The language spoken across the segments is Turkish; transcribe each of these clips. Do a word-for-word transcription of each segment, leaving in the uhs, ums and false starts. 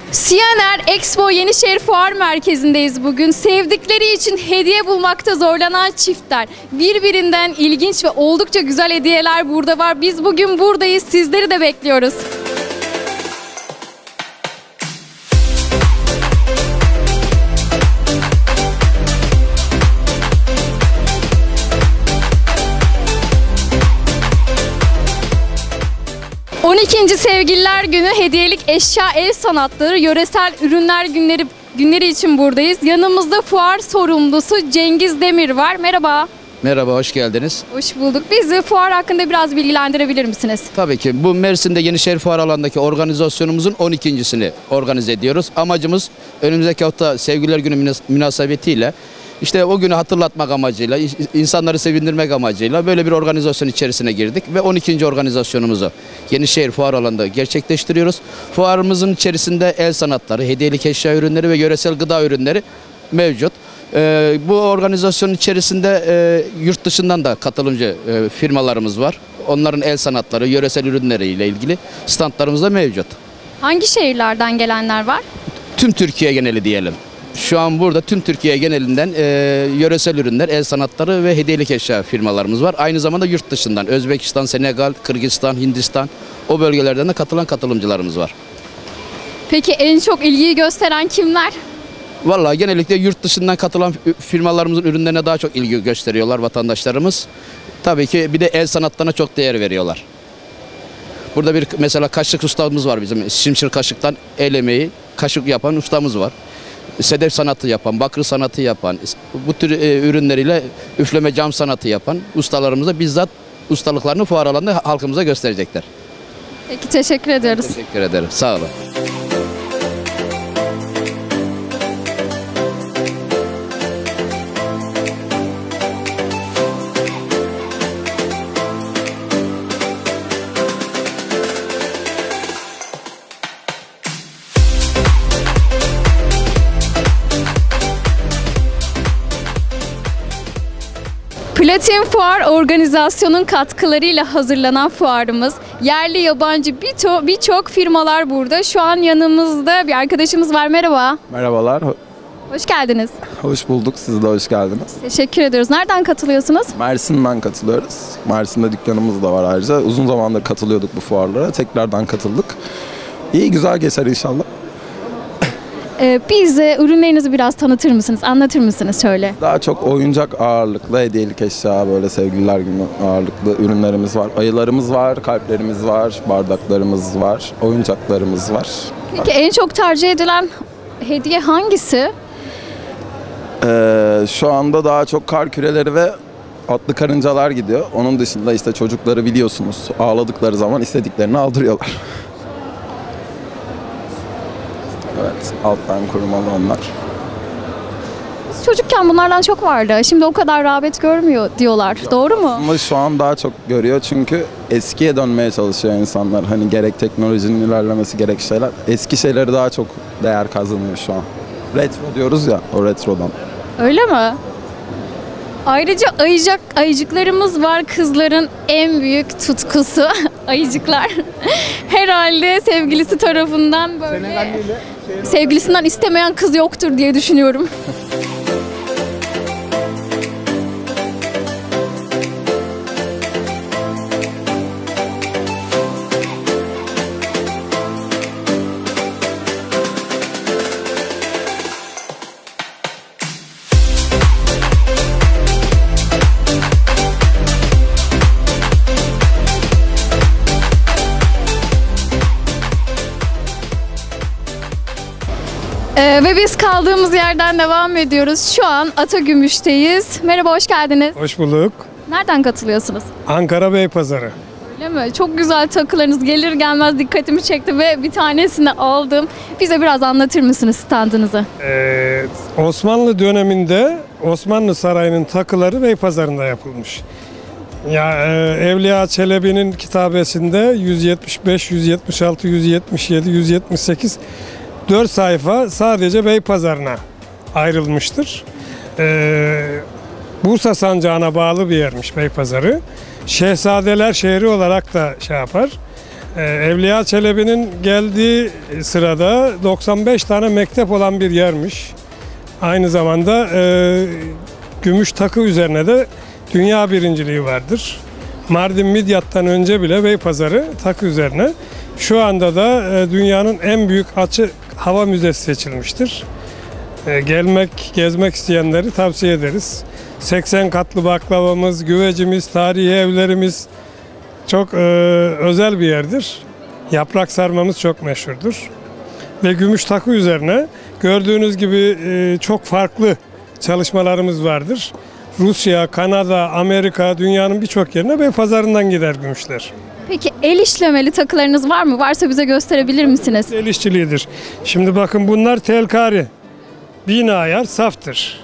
C N R Expo Yenişehir Fuar Merkezi'ndeyiz bugün. Sevdikleri için hediye bulmakta zorlanan çiftler. Birbirinden ilginç ve oldukça güzel hediyeler burada var. Biz bugün buradayız. Sizleri de bekliyoruz. on ikinci Sevgililer Günü hediyelik eşya el sanatları, yöresel ürünler günleri günleri için buradayız. Yanımızda fuar sorumlusu Cengiz Demir var. Merhaba. Merhaba, hoş geldiniz. Hoş bulduk. Bizi fuar hakkında biraz bilgilendirebilir misiniz? Tabii ki. Bu Mersin'de Yenişehir Fuar alanındaki organizasyonumuzun on ikincisini organize ediyoruz. Amacımız önümüzdeki hafta Sevgililer Günü münasebetiyle İşte o günü hatırlatmak amacıyla, insanları sevindirmek amacıyla böyle bir organizasyon içerisine girdik ve on ikinci organizasyonumuzu Yenişehir Fuar alanında gerçekleştiriyoruz. Fuarımızın içerisinde el sanatları, hediyelik eşya ürünleri ve yöresel gıda ürünleri mevcut. Ee, bu organizasyonun içerisinde e, yurt dışından da katılımcı e, firmalarımız var. Onların el sanatları, yöresel ürünleriyle ilgili standlarımız da mevcut. Hangi şehirlerden gelenler var? Tüm Türkiye geneli diyelim. Şu an burada tüm Türkiye genelinden e, yöresel ürünler, el sanatları ve hediyelik eşya firmalarımız var. Aynı zamanda yurt dışından Özbekistan, Senegal, Kırgızistan, Hindistan o bölgelerden de katılan katılımcılarımız var. Peki en çok ilgiyi gösteren kimler? Vallahi genellikle yurt dışından katılan firmalarımızın ürünlerine daha çok ilgi gösteriyorlar vatandaşlarımız. Tabii ki bir de el sanatlarına çok değer veriyorlar. Burada bir mesela kaşık ustamız var bizim. Şimşir kaşıktan el emeği, kaşık yapan ustamız var. Sedef sanatı yapan, bakır sanatı yapan, bu tür e, ürünleriyle üfleme cam sanatı yapan ustalarımıza bizzat ustalıklarını fuar alanında halkımıza gösterecekler. Peki, teşekkür ediyoruz. Teşekkür ederim. Sağ olun. Platin Fuar organizasyonun katkılarıyla hazırlanan fuarımız, yerli yabancı birçok birçok firmalar burada. Şu an yanımızda bir arkadaşımız var. Merhaba. Merhabalar. Hoş geldiniz. Hoş bulduk. Siz de hoş geldiniz. Teşekkür ediyoruz. Nereden katılıyorsunuz? Mersin'den katılıyoruz. Mersin'de dükkanımız da var ayrıca. Uzun zamandır katılıyorduk bu fuarlara. Tekrardan katıldık. İyi, güzel geçer inşallah. Ee, bize ürünlerinizi biraz tanıtır mısınız? Anlatır mısınız şöyle? Daha çok oyuncak ağırlıklı, hediyelik eşya, böyle sevgililer günü ağırlıklı ürünlerimiz var. Ayılarımız var, kalplerimiz var, bardaklarımız var, oyuncaklarımız var. Peki en çok tercih edilen hediye hangisi? Ee, şu anda daha çok kar küreleri ve atlı karıncalar gidiyor. Onun dışında işte çocukları biliyorsunuz, ağladıkları zaman istediklerini aldırıyorlar. Evet, alttan kurumalı onlar. Biz çocukken bunlardan çok vardı. Şimdi o kadar rağbet görmüyor diyorlar. Doğru mu? Ama şu an daha çok görüyor çünkü eskiye dönmeye çalışıyor insanlar. Hani gerek teknolojinin ilerlemesi gerek şeyler. Eski şeyleri daha çok değer kazanıyor şu an. Retro diyoruz ya, o retrodan. Öyle mi? Ayrıca ayıcık, ayıcıklarımız var. Kızların en büyük tutkusu ayıcıklar. Herhalde sevgilisi tarafından böyle sevgilisinden istemeyen kız yoktur diye düşünüyorum. Ee, ve biz kaldığımız yerden devam ediyoruz. Şu an Atagümüş'teyiz. Merhaba, hoş geldiniz. Hoş bulduk. Nereden katılıyorsunuz? Ankara Beypazarı. Öyle mi? Çok güzel takılarınız, gelir gelmez dikkatimi çekti ve bir tanesini aldım. Bize biraz anlatır mısınız standınızı? Ee, Osmanlı döneminde Osmanlı Sarayı'nın takıları Beypazarı'nda yapılmış. Ya e, Evliya Çelebi'nin kitabesinde yüz yetmiş beş, yüz yetmiş altı, yüz yetmiş yedi, yüz yetmiş sekiz dört sayfa sadece Beypazarı'na ayrılmıştır. Ee, Bursa sancağına bağlı bir yermiş Beypazarı. Şehzadeler şehri olarak da şey yapar. Ee, Evliya Çelebi'nin geldiği sırada doksan beş tane mektep olan bir yermiş. Aynı zamanda e, gümüş takı üzerine de dünya birinciliği vardır. Mardin Midyat'tan önce bile Beypazarı takı üzerine. Şu anda da e, dünyanın en büyük açık hava müzesi seçilmiştir. E, gelmek, gezmek isteyenleri tavsiye ederiz. seksen katlı baklavamız, güvecimiz, tarihi evlerimiz çok e, özel bir yerdir. Yaprak sarmamız çok meşhurdur. Ve gümüş takı üzerine gördüğünüz gibi e, çok farklı çalışmalarımız vardır. Rusya, Kanada, Amerika, dünyanın birçok yerine Beypazarı'ndan gider gümüşler. Peki el işlemeli takılarınız var mı? Varsa bize gösterebilir misiniz? El işçiliğidir. Şimdi bakın bunlar telkari. Bin ayar saftır.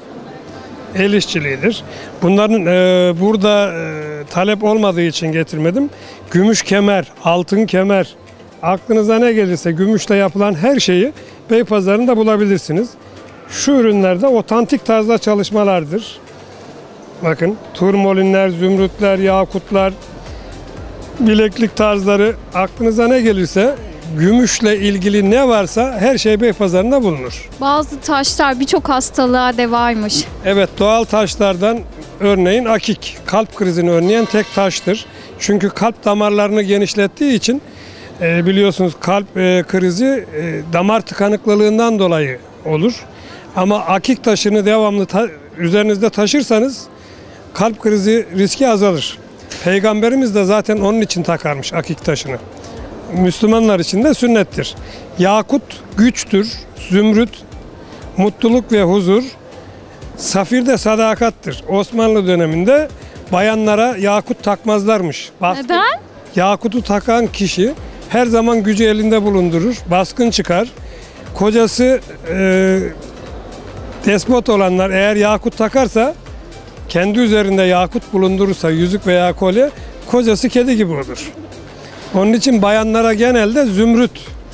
El işçiliğidir. Bunların e, burada e, talep olmadığı için getirmedim. Gümüş kemer, altın kemer, aklınıza ne gelirse gümüşle yapılan her şeyi Beypazarı'nda bulabilirsiniz. Şu ürünlerde otantik tarzda çalışmalardır. Bakın turmolinler, zümrütler, yakutlar, bileklik tarzları, aklınıza ne gelirse gümüşle ilgili ne varsa her şey Beypazarı'nda bulunur. Bazı taşlar birçok hastalığa devaymış. Evet, doğal taşlardan örneğin akik, kalp krizini önleyen tek taştır. Çünkü kalp damarlarını genişlettiği için e, biliyorsunuz kalp e, krizi e, damar tıkanıklılığından dolayı olur. Ama akik taşını devamlı ta- üzerinizde taşırsanız kalp krizi riski azalır. Peygamberimiz de zaten onun için takarmış akik taşını. Müslümanlar için de sünnettir. Yakut güçtür, zümrüt mutluluk ve huzur, safir de sadakattır. Osmanlı döneminde bayanlara yakut takmazlarmış. Baskın, Neden? Yakutu takan kişi her zaman gücü elinde bulundurur, baskın çıkar. Kocası e, despot olanlar eğer yakut takarsa, kendi üzerinde yakut bulundurursa, yüzük veya kolye, kocası kedi gibi olur. Onun için bayanlara genelde zümrüt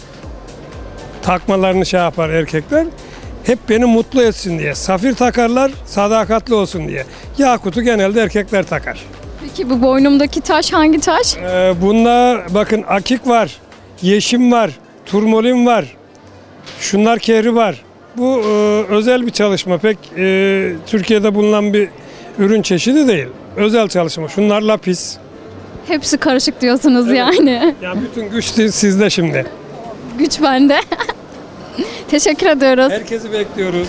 takmalarını şey yapar erkekler. Hep beni mutlu etsin diye. Safir takarlar, sadakatli olsun diye. Yakutu genelde erkekler takar. Peki bu boynumdaki taş hangi taş? Ee, bunlar bakın akik var, yeşim var, turmalin var. Şunlar kehri var. Bu e, özel bir çalışma. Pek e, Türkiye'de bulunan bir ürün çeşidi değil. Özel çalışma. Şunlar lapis. Hepsi karışık diyorsunuz yani. Yani bütün güç sizde şimdi. Güç bende. Teşekkür ediyoruz. Herkesi bekliyoruz.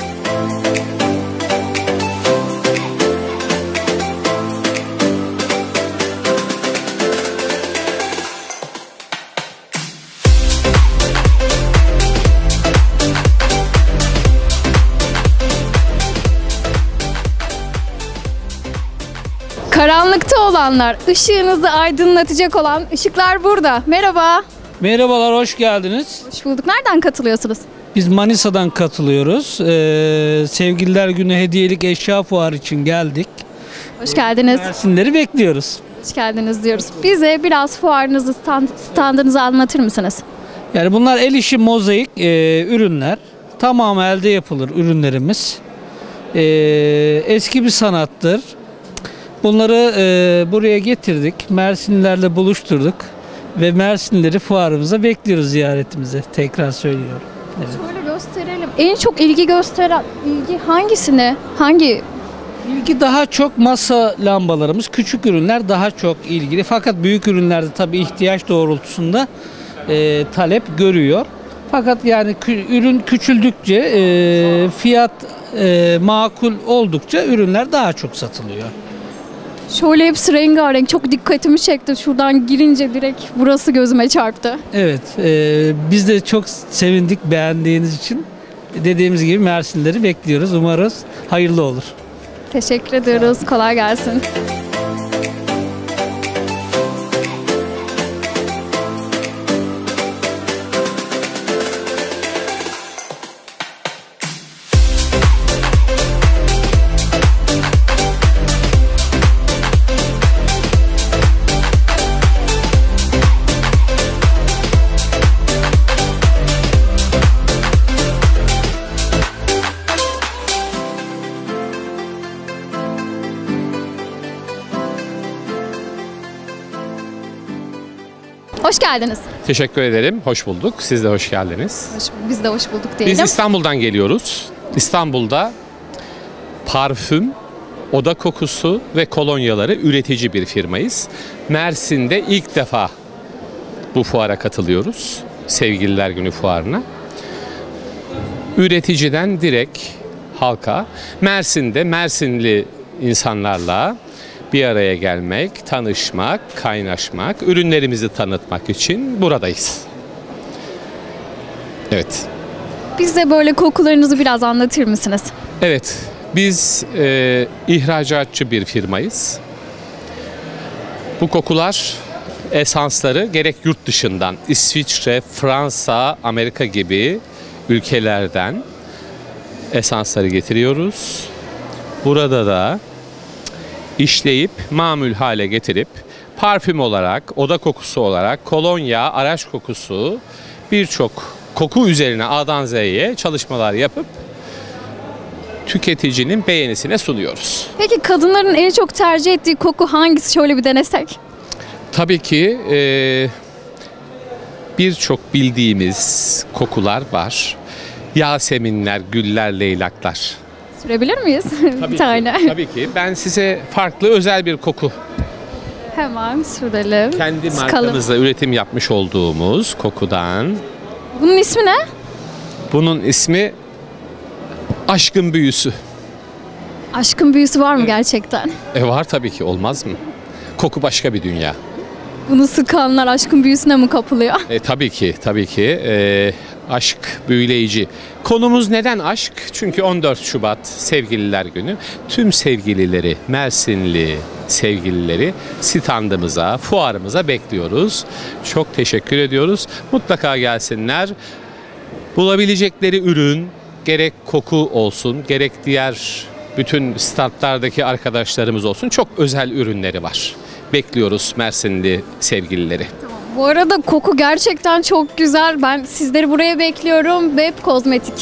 Karanlıkta olanlar, ışığınızı aydınlatacak olan ışıklar burada. Merhaba. Merhabalar, hoş geldiniz. Hoş bulduk. Nereden katılıyorsunuz? Biz Manisa'dan katılıyoruz. Ee, Sevgililer Günü hediyelik eşya fuarı için geldik. Hoş geldiniz. Mersinleri bekliyoruz. Hoş geldiniz diyoruz. Bize biraz fuarınızı, stand, standınızı anlatır mısınız? Yani bunlar el işi mozaik e, ürünler. Tamamı elde yapılır ürünlerimiz. E, eski bir sanattır. Bunları e, buraya getirdik. Mersinlilerle buluşturduk. Ve Mersinlileri fuarımıza bekliyoruz ziyaretimize. Tekrar söylüyorum. Evet. Şöyle gösterelim. En çok ilgi gösteren ilgi hangisine? Hangi? İlgi daha çok masa lambalarımız, küçük ürünler daha çok ilgili. Fakat büyük ürünlerde tabii ihtiyaç doğrultusunda e, talep görüyor. Fakat yani kü, ürün küçüldükçe, e, fiyat e, makul oldukça ürünler daha çok satılıyor. Şöyle hepsi rengarenk. Çok dikkatimi çekti. Şuradan girince direkt burası gözüme çarptı. Evet, e, biz de çok sevindik beğendiğiniz için. Dediğimiz gibi Mersinlileri bekliyoruz. Umarız hayırlı olur. Teşekkür ediyoruz. Kolay gelsin. Hoş geldiniz. Teşekkür ederim. Hoş bulduk. Siz de hoş geldiniz. Hoş, biz de hoş bulduk diyelim. Biz İstanbul'dan geliyoruz. İstanbul'da parfüm, oda kokusu ve kolonyaları üretici bir firmayız. Mersin'de ilk defa bu fuara katılıyoruz. Sevgililer Günü fuarına. Üreticiden direkt halka, Mersin'de Mersinli insanlarla bir araya gelmek, tanışmak, kaynaşmak, ürünlerimizi tanıtmak için buradayız. Evet. Bize böyle kokularınızı biraz anlatır mısınız? Evet, biz e, ihracatçı bir firmayız. Bu kokular, esansları gerek yurt dışından, İsviçre, Fransa, Amerika gibi ülkelerden esansları getiriyoruz. Burada da işleyip, mamul hale getirip, parfüm olarak, oda kokusu olarak, kolonya, araç kokusu, birçok koku üzerine A'dan Z'ye çalışmalar yapıp tüketicinin beğenisine sunuyoruz. Peki kadınların en çok tercih ettiği koku hangisi? Şöyle bir denesek. Tabii ki e, birçok bildiğimiz kokular var. Yaseminler, güller, leylaklar. Sürebilir miyiz? Tabii bir tane. Ki, tabii ki. Ben size farklı özel bir koku, Hemen sürelim. kendi Sıkalım. markamızla üretim yapmış olduğumuz kokudan. Bunun ismi ne? Bunun ismi Aşkın Büyüsü. Aşkın büyüsü var mı gerçekten? E var tabii ki, olmaz mı? Koku başka bir dünya. Bunu sıkanlar aşkın büyüsüne mi kapılıyor? E, tabii ki, tabii ki. E, aşk büyüleyici. Konumuz neden aşk? Çünkü on dört Şubat Sevgililer Günü. Tüm sevgilileri, Mersinli sevgilileri standımıza, fuarımıza bekliyoruz. Çok teşekkür ediyoruz. Mutlaka gelsinler. Bulabilecekleri ürün, gerek koku olsun, gerek diğer bütün standlardaki arkadaşlarımız olsun, çok özel ürünleri var. Bekliyoruz Mersinli sevgilileri. Bu arada koku gerçekten çok güzel. Ben sizleri buraya bekliyorum. Web Kozmetik.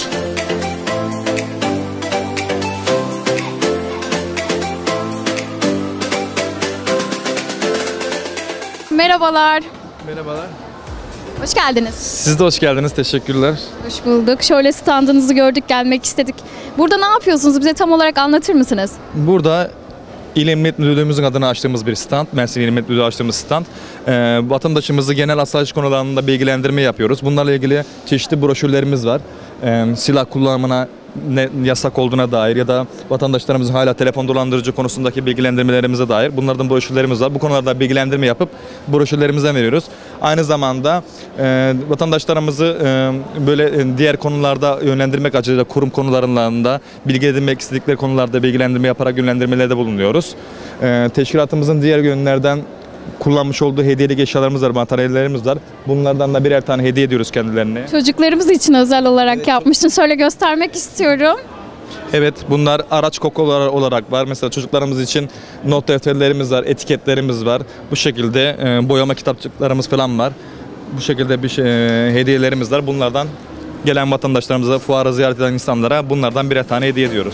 Merhabalar. Merhabalar. Hoş geldiniz. Siz de hoş geldiniz. Teşekkürler. Hoş bulduk. Şöyle standınızı gördük, gelmek istedik. Burada ne yapıyorsunuz? Bize tam olarak anlatır mısınız? Burada İl Emniyet Müdürlüğümüzün adına açtığımız bir stand. Mersin İl Emniyet Müdürlüğü açtığımız stand. Ee, vatandaşımızı genel asayiş konularında bilgilendirme yapıyoruz. Bunlarla ilgili çeşitli broşürlerimiz var. Ee, silah kullanımına ne yasak olduğuna dair ya da vatandaşlarımızın hala telefon dolandırıcı konusundaki bilgilendirmelerimize dair bunlardan broşürlerimiz var. Bu konularda bilgilendirme yapıp broşürlerimizden veriyoruz. Aynı zamanda e, vatandaşlarımızı e, böyle e, diğer konularda yönlendirmek açısından kurum konularında bilgi edinmek istedikleri konularda bilgilendirme yaparak yönlendirmelerde bulunuyoruz. E, teşkilatımızın diğer yönlerden kullanmış olduğu hediyelik eşyalarımız var, materyallerimiz var. Bunlardan da birer tane hediye ediyoruz kendilerine. Çocuklarımız için özel olarak yapmıştın. Şöyle göstermek istiyorum. Evet, bunlar araç kokuları olarak var. Mesela çocuklarımız için not defterlerimiz var, etiketlerimiz var. Bu şekilde e, boyama kitapçıklarımız falan var. Bu şekilde bir şey, e, hediyelerimiz var. Bunlardan gelen vatandaşlarımıza, fuarı ziyaret eden insanlara bunlardan birer tane hediye ediyoruz.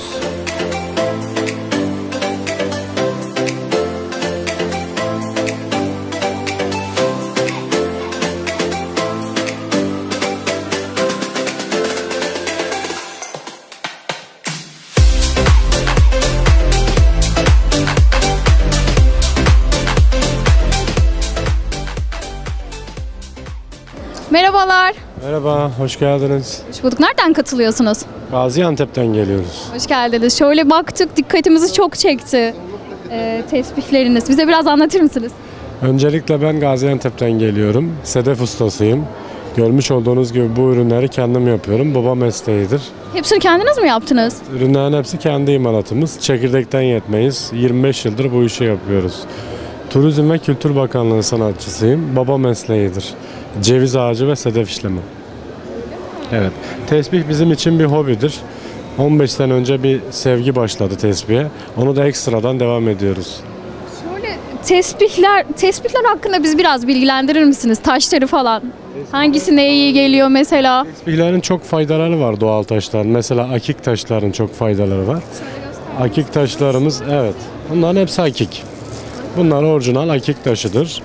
Merhabalar. Merhaba, hoş geldiniz. Hoş bulduk. Nereden katılıyorsunuz? Gaziantep'ten geliyoruz. Hoş geldiniz. Şöyle baktık, dikkatimizi çok çekti. Ee, tesbihleriniz. Bize biraz anlatır mısınız? Öncelikle ben Gaziantep'ten geliyorum. Sedef ustasıyım. Görmüş olduğunuz gibi bu ürünleri kendim yapıyorum. Baba mesleğidir. Hepsini kendiniz mi yaptınız? Ürünlerin hepsi kendi imalatımız. Çekirdekten yetmeyiz. yirmi beş yıldır bu işi yapıyoruz. Turizm ve Kültür Bakanlığı sanatçısıyım. Baba mesleğidir. Ceviz ağacı ve sedef işlemi. Evet. Tesbih bizim için bir hobidir. on beş sene önce bir sevgi başladı tesbihe. Onu da ekstradan devam ediyoruz. Şöyle tesbihler, tesbihler hakkında biz biraz bilgilendirir misiniz? Taşları falan. Hangisi neye iyi geliyor mesela? Tesbihlerin çok faydaları var doğal taşların. Mesela akik taşların çok faydaları var. Akik taşlarımız, evet. Bunların hepsi akik. Bunlar orijinal akik taşıdır.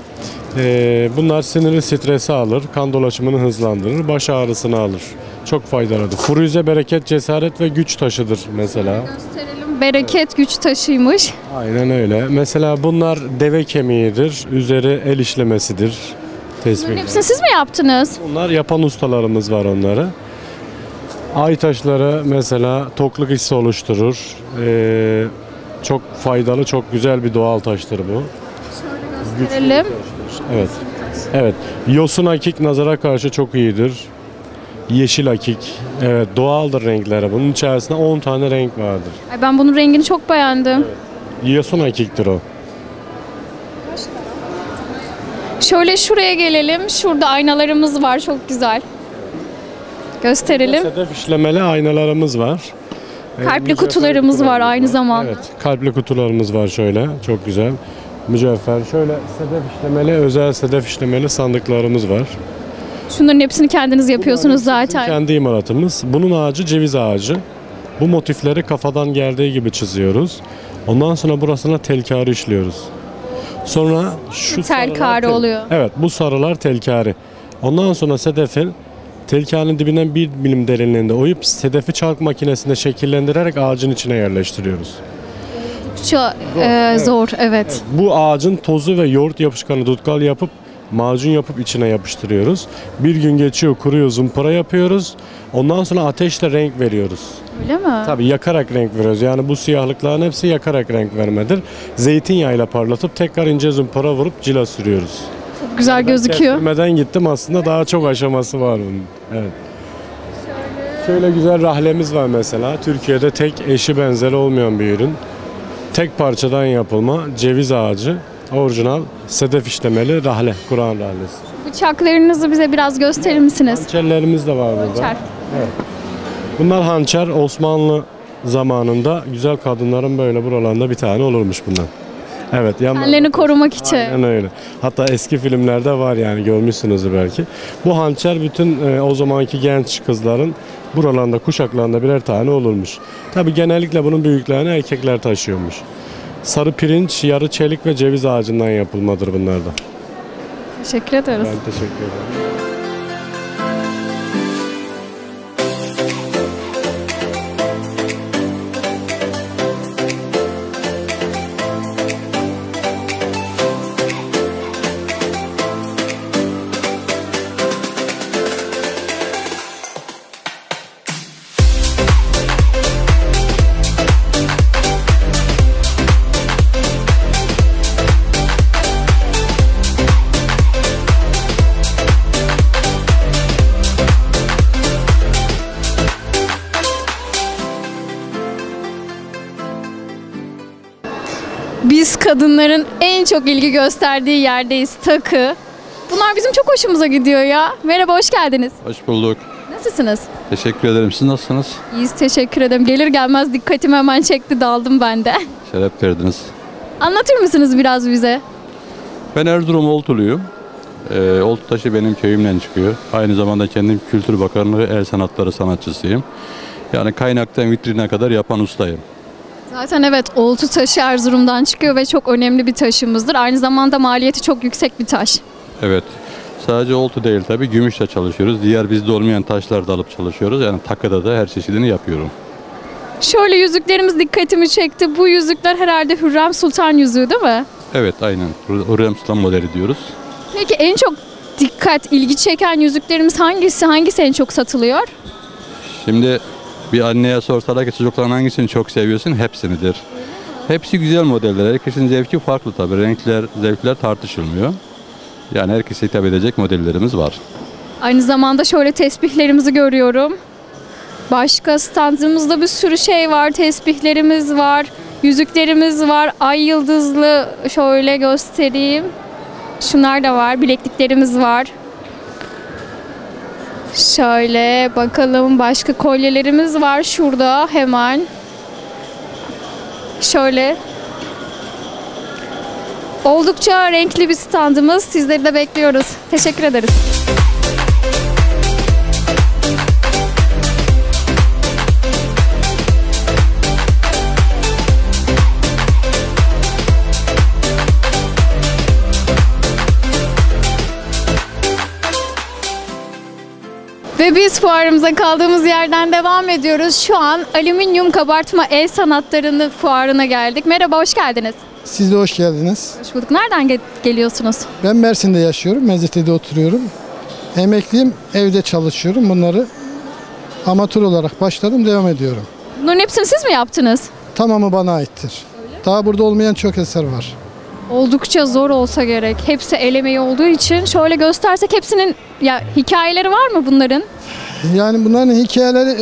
Ee, bunlar siniri stresi alır, kan dolaşımını hızlandırır, baş ağrısını alır. Çok faydalıdır. Furuze bereket, cesaret ve güç taşıdır mesela. Gösterelim. Bereket güç taşıymış. Aynen öyle. Mesela bunlar deve kemiğidir, üzeri el işlemesidir. Bunların Tesbihler. hepsini siz mi yaptınız? Bunlar yapan ustalarımız var onları. Ay taşları mesela tokluk hissi oluşturur. Ee, çok faydalı, çok güzel bir doğal taştır bu. Gösterelim. Evet. Evet. Yosun akik nazara karşı çok iyidir. Yeşil akik. Evet, doğaldır renkleri. Bunun içerisinde on tane renk vardır. Ay, ben bunun rengini çok beğendim. Yosun akiktir o. Şöyle şuraya gelelim. Şurada aynalarımız var. Çok güzel. Gösterelim. Sedef işlemeli aynalarımız var. Ee, Kalpli mücevher kutularımız var aynı zamanda. Evet, kalpli kutularımız var şöyle. Çok güzel. Mücevher. Şöyle sedef işlemeli, özel sedef işlemeli sandıklarımız var. Şunların hepsini kendiniz yapıyorsunuz zaten. Kendi imalatımız. Bunun ağacı ceviz ağacı. Bu motifleri kafadan geldiği gibi çiziyoruz. Ondan sonra burasına telkari işliyoruz. Sonra şu Telkari sarılar tel- oluyor. Evet, bu sarılar telkari. Ondan sonra sedefi telkarinin dibinden bir milim derinliğinde oyup sedefi çalk makinesinde şekillendirerek ağacın içine yerleştiriyoruz. Çok e, zor, evet. Bu ağacın tozu ve yoğurt yapışkanı tutkal yapıp macun yapıp içine yapıştırıyoruz. Bir gün geçiyor, kuruyor, zımpara yapıyoruz. Ondan sonra ateşle renk veriyoruz. Öyle mi? Tabii yakarak renk veriyoruz. Yani bu siyahlıkların hepsi yakarak renk vermedir. Zeytinyağıyla parlatıp tekrar ince zımpara vurup cila sürüyoruz. Çok güzel gözüküyor. Kestirmeden gittim, aslında daha çok aşaması var bunun. Evet. Şöyle güzel rahlemiz var mesela. Türkiye'de tek eşi benzeri olmayan bir ürün. Tek parçadan yapılma ceviz ağacı, orijinal sedef işlemeli rahle, Kur'an rahlesi. Bıçaklarınızı bize biraz gösterir misiniz? Hançerlerimiz de var burada. Hançer. Bunlar hançer, Osmanlı zamanında güzel kadınların böyle buralarında bir tane olurmuş bundan. Evet. yanlarında- Kendilerini korumak için. Aynen öyle. Hatta eski filmlerde var, yani görmüşsünüzdür belki. Bu hançer bütün e, o zamanki genç kızların buralarında, kuşaklarında birer tane olurmuş. Tabii genellikle bunun büyüklerini erkekler taşıyormuş. Sarı pirinç, yarı çelik ve ceviz ağacından yapılmadır bunlar da. Teşekkür ederiz. Ben teşekkür ederim. Biz kadınların en çok ilgi gösterdiği yerdeyiz. Takı. Bunlar bizim çok hoşumuza gidiyor ya. Merhaba, hoş geldiniz. Hoş bulduk. Nasılsınız? Teşekkür ederim. Siz nasılsınız? İyiyiz, teşekkür ederim. Gelir gelmez dikkatimi hemen çekti, daldım ben de. Şeref verdiniz. Anlatır mısınız biraz bize? Ben Erzurum Oltuluyum. Ee, Oltutaşı benim köyümden çıkıyor. Aynı zamanda kendim Kültür Bakanlığı El Sanatları sanatçısıyım. Yani kaynaktan vitrine kadar yapan ustayım. Zaten evet, oltu taşı Erzurum'dan çıkıyor ve çok önemli bir taşımızdır. Aynı zamanda maliyeti çok yüksek bir taş. Evet. Sadece oltu değil tabii, gümüşle çalışıyoruz. Diğer bizde olmayan taşlar da alıp çalışıyoruz. Yani takıda da her çeşidini yapıyorum. Şöyle yüzüklerimiz dikkatimi çekti. Bu yüzükler herhalde Hürrem Sultan yüzüğü değil mi? Evet, aynen. Hürrem Sultan modeli diyoruz. Peki en çok dikkat, ilgi çeken yüzüklerimiz hangisi? Hangisi en çok satılıyor? Şimdi bir anneye sorsalar ki çocukların hangisini çok seviyorsun? Hepsinidir. Hepsi güzel modeller. Herkesin zevki farklı tabii. Renkler, zevkler tartışılmıyor. Yani herkese hitap edecek modellerimiz var. Aynı zamanda şöyle tesbihlerimizi görüyorum. Başka standımızda bir sürü şey var. Tesbihlerimiz var, yüzüklerimiz var. Ay yıldızlı şöyle göstereyim. Şunlar da var, bilekliklerimiz var. Şöyle bakalım, başka kolyelerimiz var şurada hemen. Şöyle. Oldukça renkli bir standımız. Sizleri de bekliyoruz. Teşekkür ederiz. Ve biz fuarımıza kaldığımız yerden devam ediyoruz. Şu an alüminyum kabartma el sanatlarını fuarına geldik. Merhaba, hoş geldiniz. Siz de hoş geldiniz. Hoş bulduk. Nereden ge- geliyorsunuz? Ben Mersin'de yaşıyorum. Mezite'de oturuyorum. Emekliyim, evde çalışıyorum. Bunları amatör olarak başladım, devam ediyorum. Bunların hepsini siz mi yaptınız? Tamamı bana aittir. Daha burada olmayan çok eser var. Oldukça zor olsa gerek. Hepsi el emeği olduğu için. Şöyle göstersek hepsinin ya hikayeleri var mı bunların? Yani bunların hikayeleri,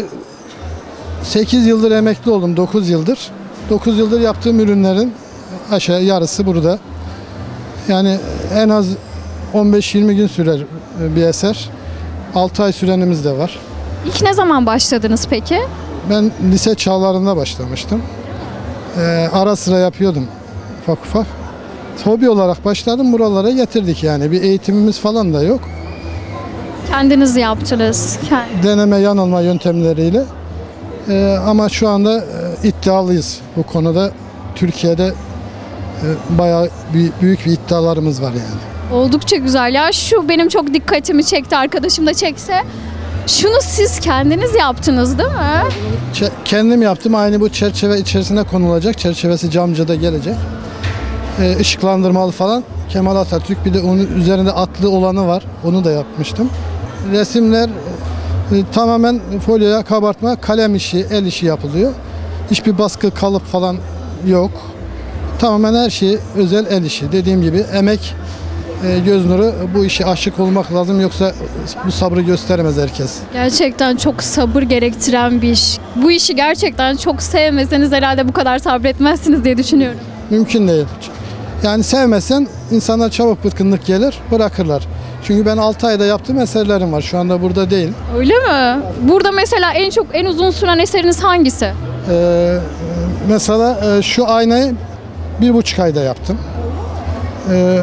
sekiz yıldır emekli oldum, dokuz yıldır. dokuz yıldır yaptığım ürünlerin aşağı yarısı burada. Yani en az on beş yirmi gün sürer bir eser. altı ay sürenimiz de var. İlk ne zaman başladınız peki? Ben lise çağlarında başlamıştım. Ee, ara sıra yapıyordum ufak ufak. Hobi olarak başladım, buralara getirdik yani. Bir eğitimimiz falan da yok. Kendiniz yaptınız. Kend- Deneme yanılma yöntemleriyle. Ee, ama şu anda e, iddialıyız bu konuda. Türkiye'de e, bayağı büyük, büyük bir iddialarımız var yani. Oldukça güzel ya. Şu benim çok dikkatimi çekti. Arkadaşım da çekse. Şunu siz kendiniz yaptınız değil mi? Ç- kendim yaptım. Aynı bu çerçeve içerisine konulacak. Çerçevesi camcıda gelecek. Ee, ışıklandırmalı falan. Kemal Atatürk, bir de onun üzerinde atlı olanı var. Onu da yapmıştım. Resimler e, tamamen folyoya kabartma, kalem işi, el işi yapılıyor. Hiçbir baskı, kalıp falan yok. Tamamen her şey özel el işi. Dediğim gibi emek, e, göz nuru, bu işe aşık olmak lazım, yoksa bu sabrı gösteremez herkes. Gerçekten çok sabır gerektiren bir iş. Bu işi gerçekten çok sevmeseniz herhalde bu kadar sabretmezsiniz diye düşünüyorum. Mümkün değil. Yani sevmesen insanlar çabuk bıkkınlık gelir, bırakırlar. Çünkü ben altı ayda yaptığım eserlerim var. Şu anda burada değil. Öyle mi? Burada mesela en çok en uzun süren eseriniz hangisi? Ee, mesela e, şu aynayı bir buçuk ayda yaptım. Ee,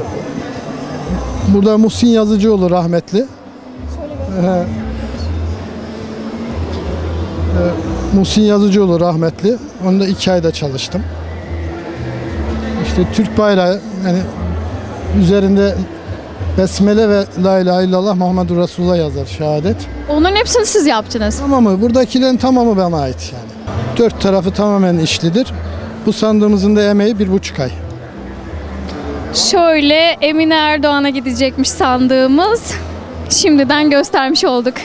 burada Muhsin Yazıcıoğlu rahmetli. Ee, e, Muhsin Yazıcıoğlu rahmetli. Onda iki ayda çalıştım. İşte Türk bayrağı, yani üzerinde Besmele ve La ilahe illallah Muhammedur Resulullah yazar, şehadet. Onların hepsini siz yaptınız. Tamamı, buradakilerin tamamı bana ait yani. Dört tarafı tamamen işlidir. Bu sandığımızın da emeği bir buçuk ay. Şöyle Emine Erdoğan'a gidecekmiş sandığımız. Şimdiden göstermiş olduk.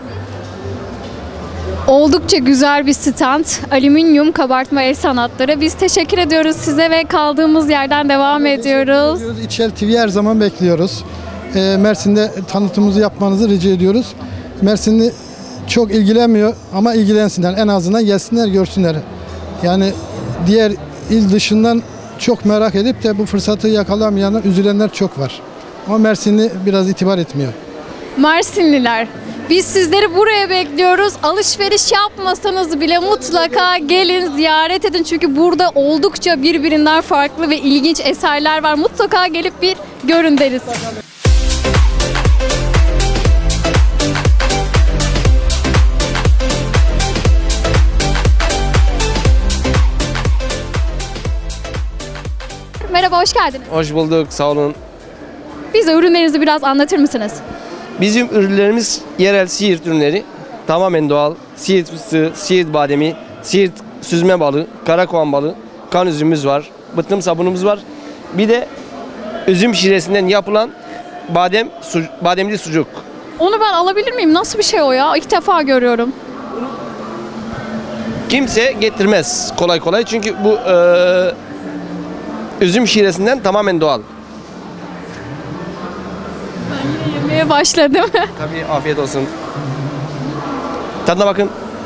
Oldukça güzel bir stand. Alüminyum kabartma el sanatları. Biz teşekkür ediyoruz size ve kaldığımız yerden devam ediyoruz. İçel T V'yi her zaman bekliyoruz. Ee, Mersin'de tanıtımımızı yapmanızı rica ediyoruz. Mersinli çok ilgilenmiyor ama ilgilensinler. En azından gelsinler, görsünler. Yani diğer il dışından çok merak edip de bu fırsatı yakalamayanlar, üzülenler çok var. Ama Mersinli biraz itibar etmiyor. Mersinliler, biz sizleri buraya bekliyoruz. Alışveriş yapmasanız bile mutlaka gelin, ziyaret edin. Çünkü burada oldukça birbirinden farklı ve ilginç eserler var. Mutlaka gelip bir görün deriz. Merhaba, hoş geldiniz. Hoş bulduk, sağ olun. Bize ürünlerinizi biraz anlatır mısınız? Bizim ürünlerimiz yerel Siirt ürünleri. Tamamen doğal. Siirt fıstığı, Siirt bademi, Siirt süzme balı, karakoğan balı, kan üzümümüz var, bıttım sabunumuz var. Bir de üzüm şiresinden yapılan badem, su, bademli sucuk. Onu ben alabilir miyim? Nasıl bir şey o ya? İlk defa görüyorum. Kimse getirmez kolay kolay çünkü bu e, üzüm şiresinden tamamen doğal. Yemeye başladım. Tabii, afiyet olsun. Tadına bakın.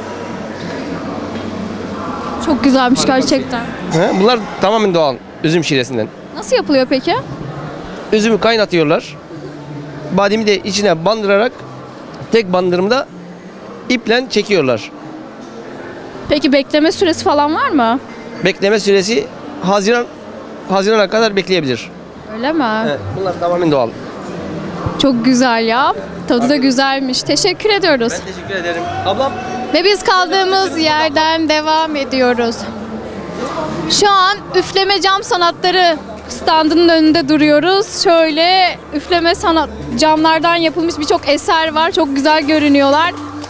Çok güzelmiş gerçekten. He, bunlar tamamen doğal üzüm şiresinden. Nasıl yapılıyor peki? Üzümü kaynatıyorlar. Bademi de içine bandırarak tek bandırımda iple çekiyorlar. Peki bekleme süresi falan var mı? Bekleme süresi Haziran Haziran'a kadar bekleyebilir. Öyle mi? Evet, bunlar tamamen doğal. Çok güzel ya. Tadı da güzelmiş. Teşekkür ediyoruz. Ben teşekkür ederim. Ablam. Ve biz kaldığımız yerden devam ediyoruz. Şu an üfleme cam sanatları standının önünde duruyoruz. Şöyle üfleme sanat camlardan yapılmış birçok eser var. Çok güzel görünüyorlar.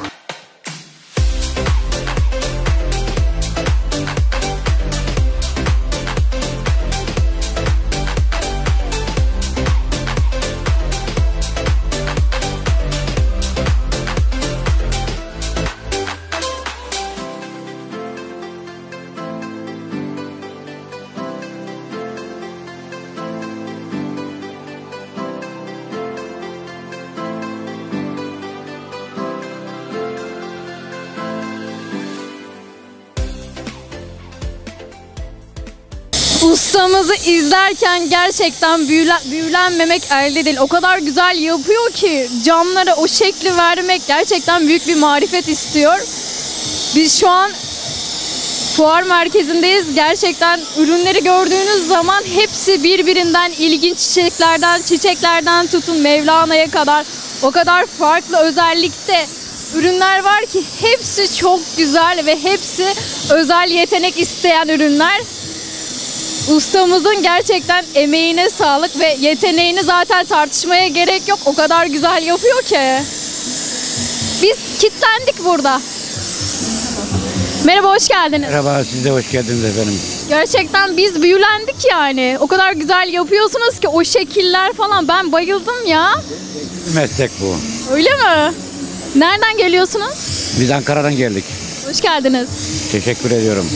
Ustamızı izlerken gerçekten büyülen, büyülenmemek elde değil. O kadar güzel yapıyor ki camlara o şekli vermek gerçekten büyük bir marifet istiyor. Biz şu an fuar merkezindeyiz. Gerçekten ürünleri gördüğünüz zaman hepsi birbirinden ilginç, çiçeklerden, çiçeklerden tutun Mevlana'ya kadar o kadar farklı özellikte ürünler var ki hepsi çok güzel ve hepsi özel yetenek isteyen ürünler. Ustamızın gerçekten emeğine sağlık ve yeteneğini zaten tartışmaya gerek yok. O kadar güzel yapıyor ki. Biz kilitlendik burada. Merhaba, hoş geldiniz. Merhaba, siz de hoş geldiniz efendim. Gerçekten biz büyülendik yani. O kadar güzel yapıyorsunuz ki o şekiller falan. Ben bayıldım ya. Meslek bu. Öyle mi? Nereden geliyorsunuz? Biz Ankara'dan geldik. Hoş geldiniz. Teşekkür ediyorum.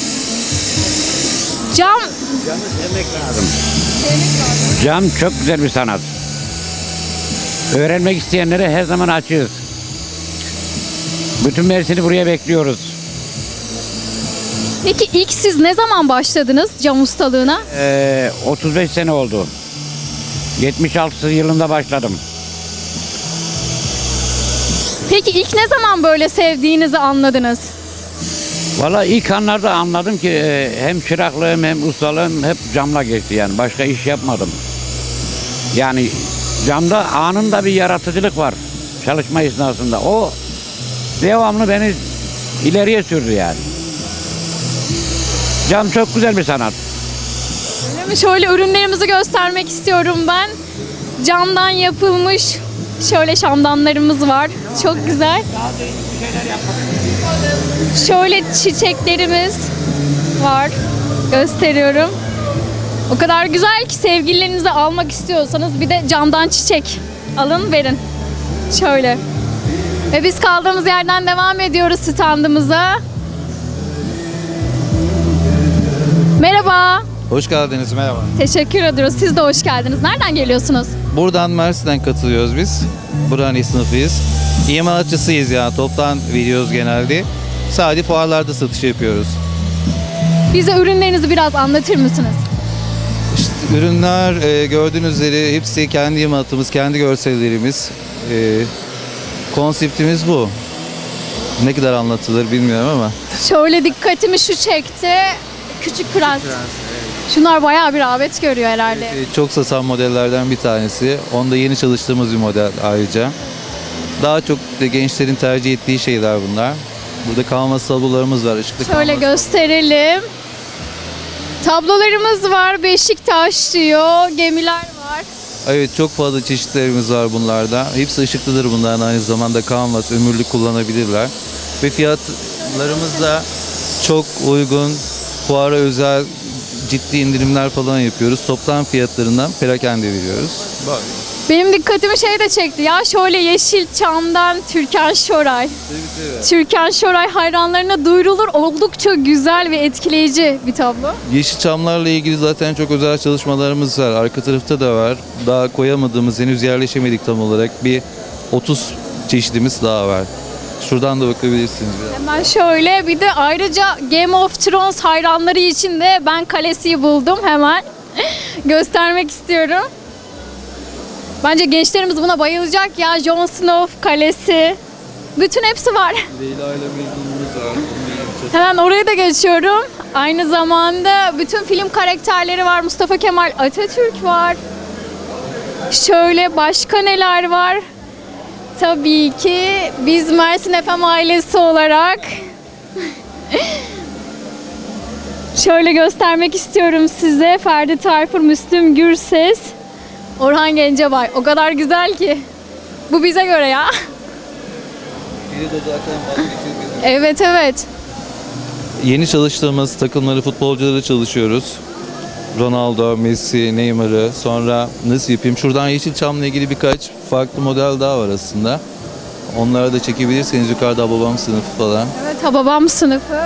Cam. Camı sevmek lazım. Cam çok güzel bir sanat. Öğrenmek isteyenlere her zaman açığız. Bütün Mersin'i buraya bekliyoruz. Peki ilk siz ne zaman başladınız cam ustalığına? Ee, otuz beş sene oldu. yetmiş altı yılında başladım. Peki ilk ne zaman böyle sevdiğinizi anladınız? Vallahi ilk anlarda anladım ki e, hem çıraklığım hem ustalığım hep camla geçti yani. Başka iş yapmadım. Yani camda anında bir yaratıcılık var çalışma esnasında. O devamlı beni ileriye sürdü yani. Cam çok güzel bir sanat. Öyle mi? Şöyle ürünlerimizi göstermek istiyorum ben. Camdan yapılmış şöyle şamdanlarımız var. Çok güzel. Şöyle çiçeklerimiz var. Gösteriyorum. O kadar güzel ki sevgililerinizi almak istiyorsanız bir de camdan çiçek alın verin. Şöyle. Ve biz kaldığımız yerden devam ediyoruz standımıza. Merhaba. Hoş geldiniz, merhaba. Teşekkür ediyoruz. Siz de hoş geldiniz. Nereden geliyorsunuz? Buradan Mersin'den katılıyoruz biz. Buranın sınıfıyız. İmalatçısıyız yani, toptan veriyoruz genelde. Sadece fuarlarda satış yapıyoruz. Bize ürünlerinizi biraz anlatır mısınız? İşte ürünler e, gördüğünüz üzere hepsi kendi imalatımız, kendi görsellerimiz. E, konseptimiz bu. Ne kadar anlatılır bilmiyorum ama. Şöyle dikkatimi şu çekti. Küçük Prens. Şunlar bayağı bir rağbet görüyor herhalde. E, çok satan modellerden bir tanesi. Onda yeni çalıştığımız bir model ayrıca. Daha çok de gençlerin tercih ettiği şeyler bunlar. Burada kanvas tablolarımız var. Işıklı Şöyle kanvas. gösterelim. Tablolarımız var. Beşiktaş diyor. Gemiler var. Evet, çok fazla çeşitlerimiz var bunlarda. Hepsi ışıklıdır bunların, aynı zamanda kanvas, ömürlük kullanabilirler. Ve fiyatlarımız da çok uygun. Fuara özel ciddi indirimler falan yapıyoruz. Toplam fiyatlarından perakende veriyoruz. Bak. Benim dikkatimi şey de çekti ya, şöyle Yeşilçam'dan Türkan Şoray. Evet, evet. Türkan Şoray hayranlarına duyurulur, oldukça güzel ve etkileyici bir tablo. Yeşilçamlarla ilgili zaten çok özel çalışmalarımız var. Arka tarafta da var. Daha koyamadığımız, henüz yerleşemedik tam olarak. Bir otuz çeşidimiz daha var. Şuradan da bakabilirsiniz biraz. Hemen şöyle, bir de ayrıca Game of Thrones hayranları için de ben kalesiyi buldum, hemen göstermek istiyorum. Bence gençlerimiz buna bayılacak ya. Jon Snow kalesi. Bütün hepsi var. Leyla ile Mecnun'umuz var. Hemen oraya da geçiyorum. Aynı zamanda bütün film karakterleri var. Mustafa Kemal Atatürk var. Şöyle başka neler var? Tabii ki biz Mersin F M ailesi olarak Şöyle göstermek istiyorum size. Ferdi Tayfur, Müslüm Gürses, Orhan Gencebay. O kadar güzel ki. Bu bize göre ya. Evet evet. Yeni çalıştığımız takımları, futbolcuları çalışıyoruz. Ronaldo, Messi, Neymar'ı, sonra nasıl yapayım? Şuradan Yeşilçam'la ilgili birkaç farklı model daha var aslında. Onları da çekebilirseniz yukarıda babam sınıfı falan. Evet, Hababam sınıfı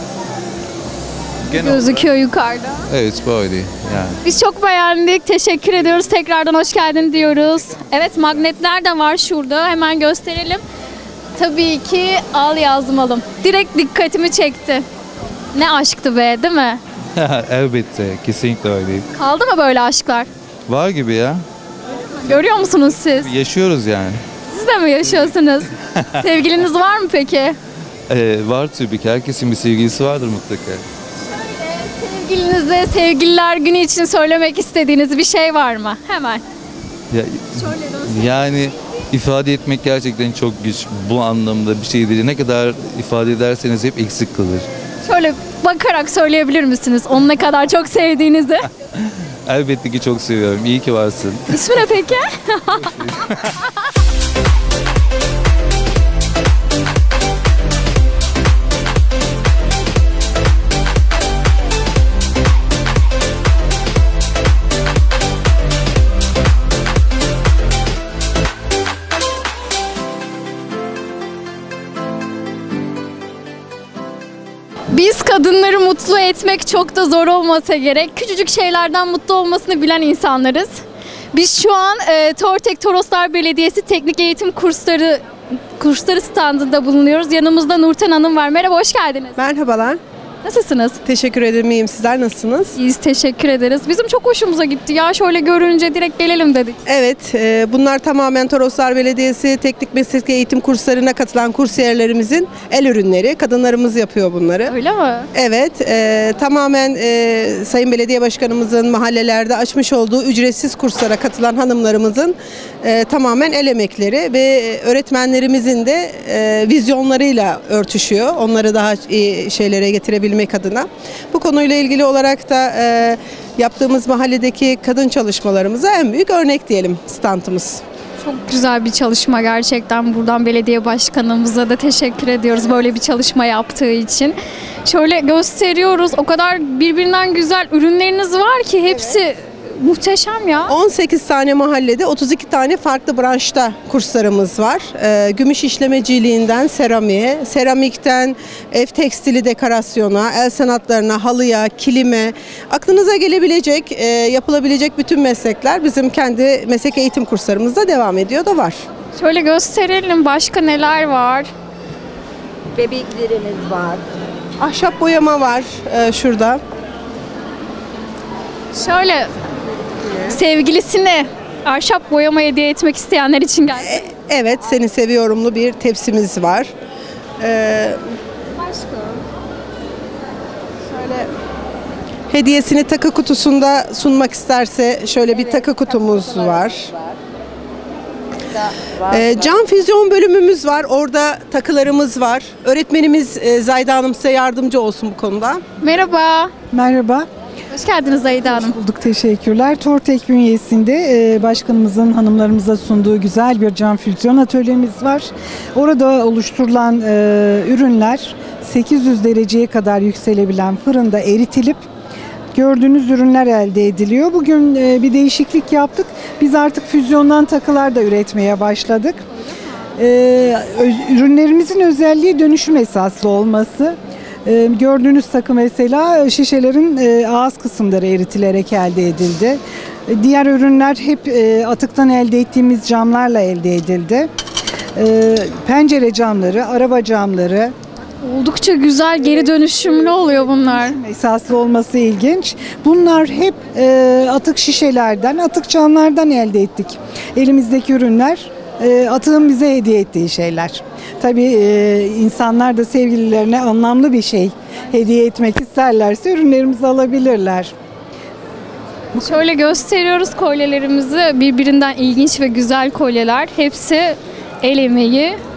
Genel gözüküyor yukarıda. Evet, böyle yani. Biz çok beğendik. Teşekkür ediyoruz. Tekrardan hoş geldin diyoruz. Evet, magnetler de var şurada. Hemen gösterelim. Tabii ki al yazmalım. Direkt dikkatimi çekti. Ne aşktı be, değil mi? Elbette, kesinlikle öyle. Kaldı mı böyle aşklar? Var gibi ya. Görüyor musunuz siz? Yaşıyoruz yani. Siz de mi yaşıyorsunuz? Sevgiliniz var mı peki? Ee, var tabii ki. Herkesin bir sevgilisi vardır mutlaka. Sevgilinize Sevgililer Günü için söylemek istediğiniz bir şey var mı? Hemen. Ya, yani ifade etmek gerçekten çok güç. Bu anlamda bir şey değil. Ne kadar ifade ederseniz hep eksik kalır. Şöyle bakarak söyleyebilir misiniz onu ne kadar çok sevdiğinizi? Elbette ki çok seviyorum. İyi ki varsın. İsmi ne peki? Biz kadınları mutlu etmek çok da zor olmasa gerek. Küçücük şeylerden mutlu olmasını bilen insanlarız. Biz şu an e, Tortek Toroslar Belediyesi Teknik Eğitim Kursları kursları standında bulunuyoruz. Yanımızda Nurten Hanım var. Merhaba, hoş geldiniz. Merhabalar. Nasılsınız? Teşekkür ederim, iyiyim. Sizler nasılsınız? İyiyiz, teşekkür ederiz. Bizim çok hoşumuza gitti ya. Şöyle görünce direkt gelelim dedik. Evet, e, bunlar tamamen Toroslar Belediyesi Teknik Meslek Eğitim Kurslarına katılan kursiyerlerimizin el ürünleri. Kadınlarımız yapıyor bunları. Öyle mi? Evet, e, tamamen e, Sayın Belediye Başkanımızın mahallelerde açmış olduğu ücretsiz kurslara katılan hanımlarımızın e, tamamen el emekleri ve öğretmenlerimizin de e, vizyonlarıyla örtüşüyor. Onları daha iyi şeylere getirebilmek adına. Bu konuyla ilgili olarak da e, yaptığımız mahalledeki kadın çalışmalarımıza en büyük örnek diyelim standımız. Çok güzel bir çalışma gerçekten. Buradan belediye başkanımıza da teşekkür ediyoruz böyle bir çalışma yaptığı için. Şöyle gösteriyoruz. O kadar birbirinden güzel ürünleriniz var ki hepsi muhteşem ya. on sekiz tane mahallede otuz iki tane farklı branşta kurslarımız var. Ee, gümüş işlemeciliğinden seramiğe, seramikten ev tekstili dekorasyona, el sanatlarına, halıya, kilime, aklınıza gelebilecek, e, yapılabilecek bütün meslekler bizim kendi meslek eğitim kurslarımızda devam ediyor da var. Şöyle gösterelim, başka neler var? Bebeklerimiz var. Ahşap boyama var e, şurada. Şöyle sevgilisine ahşap boyama hediye etmek isteyenler için geldi. E, evet, seni seviyorumlu bir tepsimiz var. Ee, Başka? Şöyle hediyesini takı kutusunda sunmak isterse şöyle bir takı kutumuz var. Ee, cam füzyon bölümümüz var. Orada takılarımız var. Öğretmenimiz e, Zayda Hanım size yardımcı olsun bu konuda. Merhaba. Merhaba. Hoş geldiniz Zayda Hanım. Hoş bulduk, teşekkürler. Tortek bünyesinde e, başkanımızın hanımlarımıza sunduğu güzel bir cam füzyon atölyemiz var. Orada oluşturulan e, ürünler sekiz yüz dereceye kadar yükselebilen fırında eritilip gördüğünüz ürünler elde ediliyor. Bugün e, bir değişiklik yaptık. Biz artık füzyondan takılar da üretmeye başladık. E, ürünlerimizin özelliği dönüşüm esaslı olması. Ee, gördüğünüz takı mesela şişelerin e, ağız kısımları eritilerek elde edildi. E, diğer ürünler hep e, atıktan elde ettiğimiz camlarla elde edildi. E, pencere camları, araba camları. Oldukça güzel, geri dönüşümlü oluyor bunlar. Esaslı olması ilginç. Bunlar hep e, atık şişelerden, atık camlardan elde ettik. Elimizdeki ürünler e, atığın bize hediye ettiği şeyler. Tabii e, insanlar da sevgililerine anlamlı bir şey hediye etmek isterlerse ürünlerimizi alabilirler. Şöyle gösteriyoruz kolyelerimizi. Birbirinden ilginç ve güzel kolyeler. Hepsi el emeği.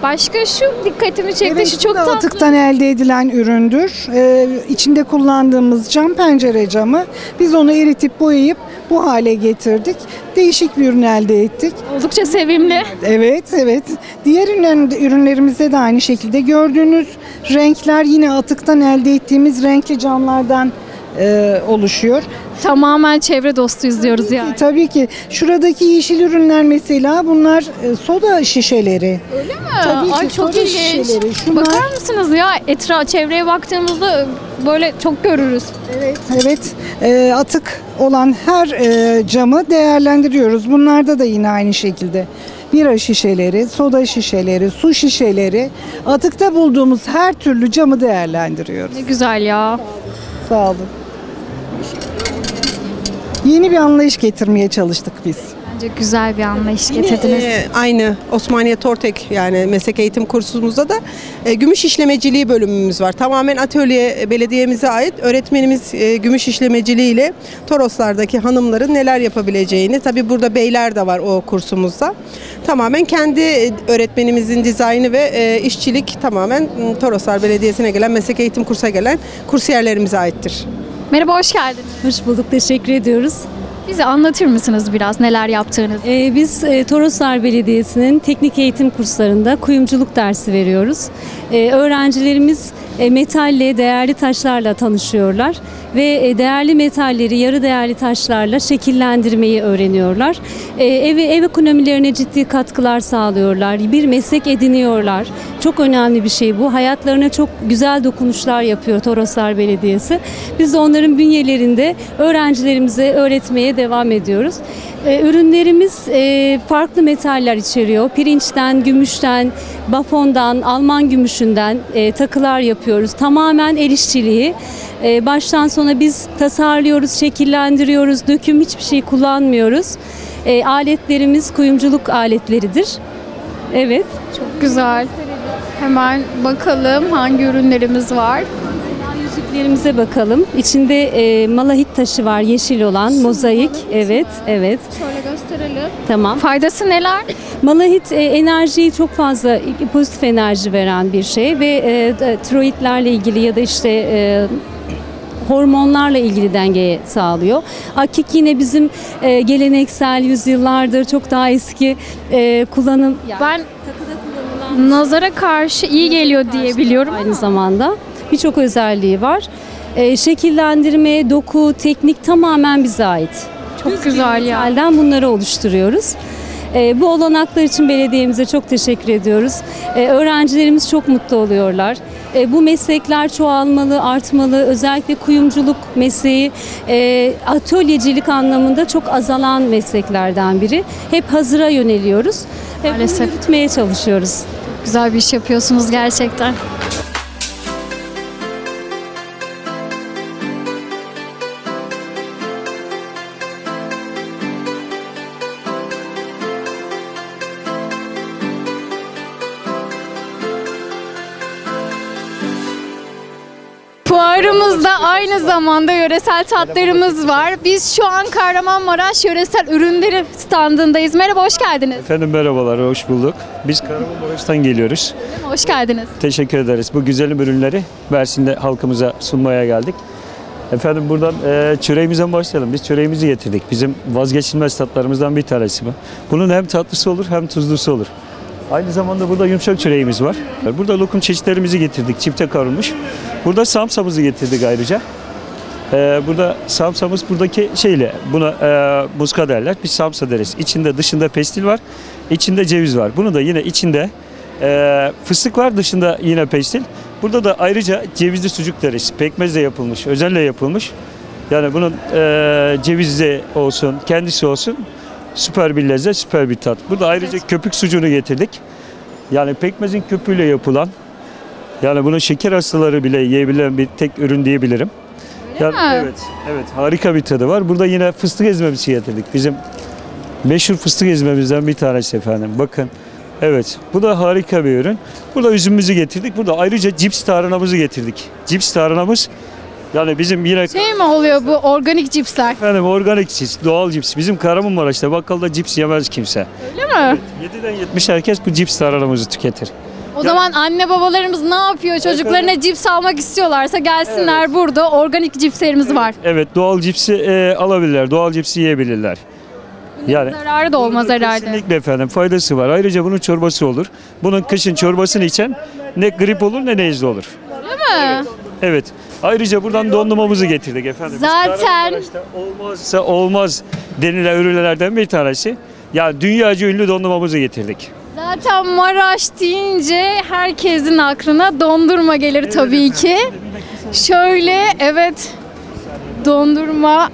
Başka şu dikkatimi çekti. Evet, şu çok bu da tatlı. atıktan elde edilen üründür. Ee, içinde kullandığımız cam, pencere camı. Biz onu eritip boyayıp bu hale getirdik. Değişik bir ürün elde ettik. Oldukça sevimli. Evet, evet. Diğer ürünler- ürünlerimizde de aynı şekilde gördüğünüz renkler yine atıktan elde ettiğimiz renkli camlardan e, oluşuyor. Tamamen çevre dostuyuz diyoruz yani. Tabii ki. Şuradaki yeşil ürünler mesela bunlar e, soda şişeleri. Öyle mi? Tabii ki Ay çok soda ilginç. şişeleri. Şunlar- Bakar mısınız ya etraf çevreye baktığımızda böyle çok görürüz. Evet. Evet. E, atık olan her e, camı değerlendiriyoruz. Bunlarda da yine aynı şekilde. Bira şişeleri, soda şişeleri, su şişeleri, atıkta bulduğumuz her türlü camı değerlendiriyoruz. Ne güzel ya. Sağ olun. Yeni bir anlayış getirmeye çalıştık biz. Bence güzel bir anlayış Yine, getirdiniz. e, aynı Osmaniye Tortek yani meslek eğitim kursumuzda da e, gümüş işlemeciliği bölümümüz var. Tamamen atölye e, belediyemize ait. Öğretmenimiz e, gümüş işlemeciliği ile Toroslardaki hanımların neler yapabileceğini, tabii burada beyler de var o kursumuzda. Tamamen kendi e, öğretmenimizin dizaynı ve e, işçilik tamamen m, Toroslar Belediyesi'ne gelen meslek eğitim kursa gelen kursiyerlerimize aittir. Merhaba, hoş geldiniz. Hoş bulduk, teşekkür ediyoruz. Bize anlatır mısınız biraz neler yaptığınızı? Ee, biz e, Toroslar Belediyesi'nin teknik eğitim kurslarında kuyumculuk dersi veriyoruz. Ee, öğrencilerimiz e, metalle, değerli taşlarla tanışıyorlar ve e, değerli metalleri yarı değerli taşlarla şekillendirmeyi öğreniyorlar. E, ev, ev ekonomilerine ciddi katkılar sağlıyorlar, bir meslek ediniyorlar. Çok önemli bir şey bu. Hayatlarına çok güzel dokunuşlar yapıyor Toroslar Belediyesi. Biz de onların bünyelerinde öğrencilerimize öğretmeye devam ediyoruz. Ee, ürünlerimiz e, farklı metaller içeriyor. Pirinçten, gümüşten, bafondan, Alman gümüşünden e, takılar yapıyoruz. Tamamen el işçiliği. E, baştan sona biz tasarlıyoruz, şekillendiriyoruz. Döküm hiçbir şey kullanmıyoruz. E, aletlerimiz kuyumculuk aletleridir. Evet. Çok güzel. Hemen bakalım hangi ürünlerimiz var. Yüzüklerimize bakalım. İçinde e, malahit taşı var, yeşil olan, mozaik. Evet, evet. Şöyle gösterelim. Tamam. Faydası neler? Malahit e, enerjiyi çok fazla pozitif enerji veren bir şey ve e, tiroidlerle ilgili ya da işte e, hormonlarla ilgili dengeyi sağlıyor. Akik yine bizim e, geleneksel yüzyıllardır çok daha eski e, kullanım. Yani Ben nazara karşı iyi geliyor diye biliyorum. Aynı zamanda birçok özelliği var. E, şekillendirme, doku, teknik tamamen bize ait. Çok güzel ya. Metalden bunları oluşturuyoruz. E, bu olanaklar için belediyemize çok teşekkür ediyoruz. E, öğrencilerimiz çok mutlu oluyorlar. E, bu meslekler çoğalmalı, artmalı. Özellikle kuyumculuk mesleği e, atölyecilik anlamında çok azalan mesleklerden biri. Hep hazıra yöneliyoruz. Hep Maalesef. bunu yürütmeye çalışıyoruz. Güzel bir iş yapıyorsunuz gerçekten. Fuarımızda aynı zamanda yöresel tatlarımız var. Biz şu an Kahramanmaraş yöresel ürünleri standındayız. Merhaba, hoş geldiniz. Efendim merhabalar, hoş bulduk. Biz Kahramanmaraş'tan geliyoruz. Hoş geldiniz. Teşekkür ederiz. Bu güzel ürünleri Mersin'de halkımıza sunmaya geldik. Efendim buradan e, çöreğimizden başlayalım. Biz çöreğimizi getirdik. Bizim vazgeçilmez tatlarımızdan bir tanesi bu. Bunun hem tatlısı olur hem tuzlusu olur. Aynı zamanda burada yumuşak çöreğimiz var. Burada lokum çeşitlerimizi getirdik, çifte kavrulmuş. Burada samsamızı getirdik ayrıca. Ee, burada samsamız buradaki şeyle, buna e, muska derler, biz samsa deriz. İçinde dışında pestil var, içinde ceviz var. Bunu da yine içinde e, fıstık var, dışında yine pestil. Burada da ayrıca cevizli sucuk deriz, pekmezle yapılmış, özelle yapılmış. Yani bunun e, cevizli olsun, kendisi olsun. Süper bir lezzet, süper bir tat. Burada ayrıca köpük sucuğunu getirdik. Yani pekmezin köpüğüyle yapılan, yani bunu şeker hastaları bile yiyebilen bir tek ürün diyebilirim. Yani, evet, evet, harika bir tadı var. Burada yine fıstık ezmemizi getirdik. Bizim meşhur fıstık ezmemizden bir tanesi efendim. Bakın, evet, bu da harika bir ürün. Burada üzümümüzü getirdik. Burada ayrıca cips tarhanamızı getirdik. Cips tarhanamız. Yani bizim yine... Şey mi oluyor bu organik cipsler? Efendim organik cips, doğal cips. Bizim Kahramanmaraş'ta bakkalda cips yemez kimse. Öyle mi? Evet, yediden yetmişe herkes bu cips tarhanamızı tüketir. O zaman anne babalarımız ne yapıyor? Çocuklarına cips almak istiyorlarsa gelsinler, burada organik cipslerimiz var. Evet, doğal cipsi e, alabilirler, doğal cipsi yiyebilirler. Yani Zararı da olmaz herhalde. kesinlikle efendim, faydası var. Ayrıca bunun çorbası olur. Bunun kışın çorbasını içen ne grip olur ne nezle olur. Değil mi? Evet. Ayrıca buradan dondurmamızı getirdik efendim. Biz Zaten Kahramanmaraş'ta olmazsa olmaz denilen ürünlerden bir tanesi. Ya dünyaca ünlü dondurmamızı getirdik. zaten Maraş deyince herkesin aklına dondurma gelir tabii ki. Şöyle evet, dondurma.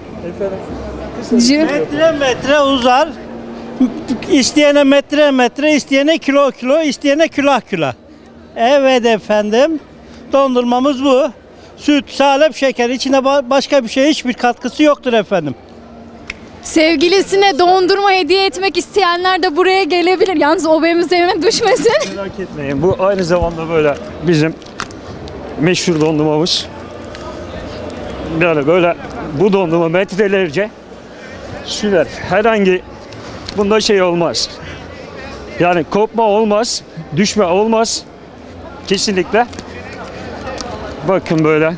Metre metre uzar. İsteyene metre metre, isteyene kilo kilo, isteyene külah külah. Evet efendim. Dondurmamız bu. Süt, salep, şeker. İçinde ba- başka bir şey, hiçbir katkısı yoktur efendim. Sevgilisine dondurma hediye etmek isteyenler de buraya gelebilir. Yalnız o benim üzerime düşmesin. Merak etmeyin. Bu aynı zamanda böyle bizim meşhur dondurmamız. Yani böyle bu dondurma metrelerce sürer. Herhangi bunda şey olmaz. Yani kopma olmaz, düşme olmaz. Kesinlikle. Bakın böyle.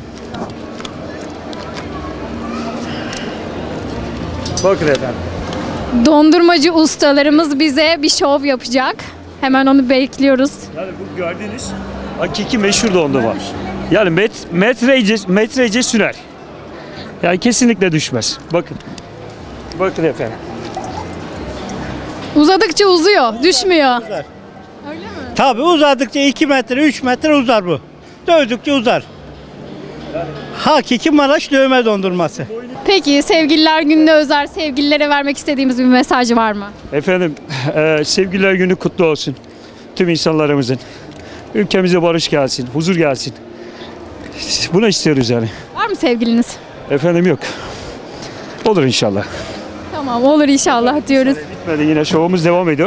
Bakın efendim. Dondurmacı ustalarımız bize bir şov yapacak. Hemen onu bekliyoruz. Yani bu gördüğünüz hakiki meşhur dondurma. Yani met, metrece, metrece sürer. Yani kesinlikle düşmez. Bakın. Bakın efendim. Uzadıkça uzuyor, düşmüyor. Tabii uzadıkça iki metre, üç metre uzar bu. Dövdükçe uzar. Hakiki Maraş dövme dondurması. Peki sevgililer gününe özel sevgililere vermek istediğimiz bir mesaj var mı? Efendim e, sevgililer günü kutlu olsun. Tüm insanlarımızın. Ülkemize barış gelsin, huzur gelsin. Bunu istiyoruz yani. Var mı sevgiliniz? Efendim yok. Olur inşallah. Tamam, olur inşallah diyoruz. Bitmedi, yine şovumuz devam ediyor.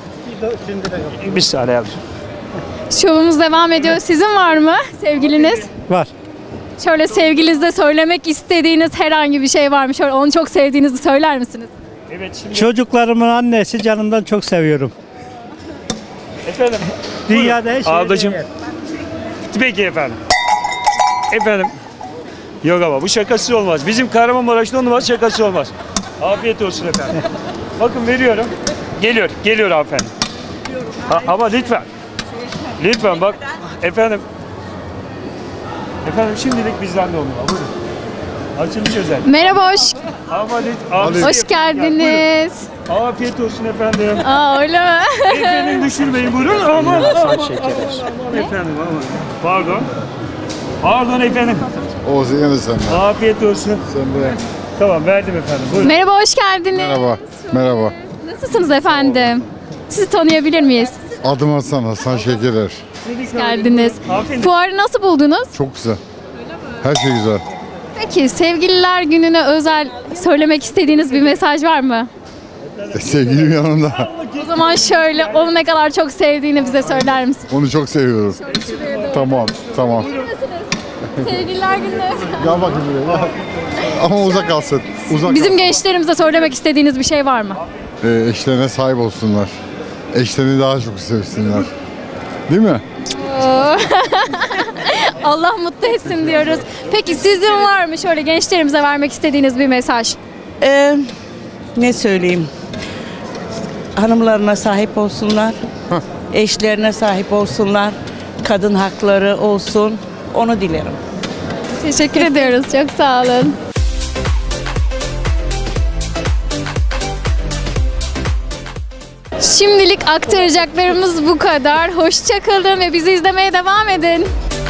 Bir saniye abi. Şovumuz devam ediyor. Sizin var mı sevgiliniz? Var. Şöyle sevgilinizle söylemek istediğiniz herhangi bir şey var mı? Şöyle onu çok sevdiğinizi söyler misiniz? Evet, şimdi... Çocuklarımın annesi, canımdan çok seviyorum. Efendim. Dünyada her şey. Ablacığım. Peki efendim. Efendim. Yok ama bu şakası olmaz. Bizim Kahramanmaraş'ta olmaz, şakası olmaz. Afiyet olsun efendim. Bakın veriyorum. Geliyor, geliyor hanımefendi. Ha, ama lütfen. Lütfen bak. Efendim. Efendim şimdilik bizden de olmuyor. Buyurun. Açılış özel. Merhaba, hoş, Ama lütfen. hoş geldiniz. Afiyet olsun efendim. Aa, öyle mi? Efendim düşürmeyin buyurun. Aman aman aman, aman efendim aman. Pardon. Pardon efendim. O yine sen. Afiyet olsun. Sen de. Tamam verdim efendim. Buyurun. Merhaba, hoş geldiniz. Merhaba. Merhaba. Nasılsınız efendim? Sizi tanıyabilir miyiz? Adım Hasan, Hasan Şekerer. Hoş geldiniz. Fuarı nasıl buldunuz? Çok güzel. Her şey güzel. Peki sevgililer gününe özel söylemek istediğiniz bir mesaj var mı? E, sevgilim yanımda. O zaman şöyle, onu ne kadar çok sevdiğini bize söyler misin? Onu çok seviyorum. Tamam, tamam. Sevgililer gününe Gel bakayım buraya. Gel. Ama uzak kalsın. Uzak bizim gençlerimize söylemek istediğiniz bir şey var mı? kalsın. E, eşlerine sahip olsunlar. Eşlerini daha çok sevsinler. Değil mi? Allah mutlu etsin diyoruz. Peki sizin var mı şöyle gençlerimize vermek istediğiniz bir mesaj? Ee, ne söyleyeyim? Hanımlarına sahip olsunlar. Eşlerine sahip olsunlar. Kadın hakları olsun. Onu dilerim. Teşekkür ediyoruz. Çok sağ olun. Şimdilik aktaracaklarımız bu kadar. Hoşça kalın ve bizi izlemeye devam edin.